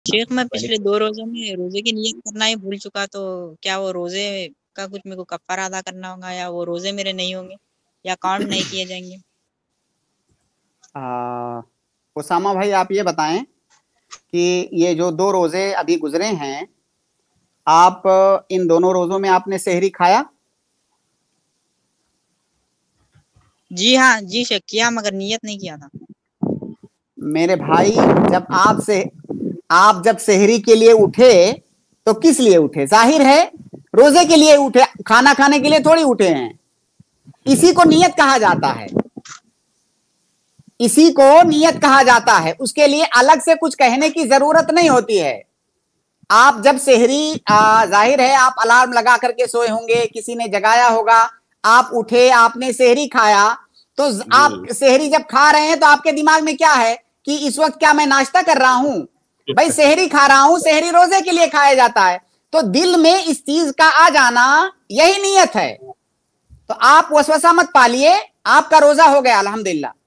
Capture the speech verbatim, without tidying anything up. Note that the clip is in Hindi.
शेख मैं पिछले दो रोजों में रोजे की नियत करना ही भूल चुका, तो क्या वो रोजे का कुछ मेरे को कफ्फारा अदा करना होगा, या वो रोजे मेरे नहीं होंगे, या काउंट नहीं किए जाएंगे? आ, उसामा भाई, आप ये बताएं कि ये जो दो रोजे अभी गुजरे हैं, आप इन दोनों रोजों में आपने सेहरी खाया? जी हाँ जी शेख, किया, मगर नियत नहीं किया था। मेरे भाई, जब आप से आप जब सेहरी के लिए उठे तो किस लिए उठे? जाहिर है रोजे के लिए उठे, खाना खाने के लिए थोड़ी उठे हैं। इसी को नियत कहा जाता है, इसी को नियत कहा जाता है। उसके लिए अलग से कुछ कहने की जरूरत नहीं होती है। आप जब सेहरी, जाहिर है आप अलार्म लगा करके सोए होंगे, किसी ने जगाया होगा, आप उठे, आपने सेहरी खाया, तो आप सेहरी जब खा रहे हैं तो आपके दिमाग में क्या है कि इस वक्त क्या मैं नाश्ता कर रहा हूं? भाई सेहरी खा रहा हूं, सेहरी रोजे के लिए खाया जाता है। तो दिल में इस चीज का आ जाना यही नियत है। तो आप वसवसा मत पालिए, आपका रोजा हो गया अल्हम्दुलिल्लाह।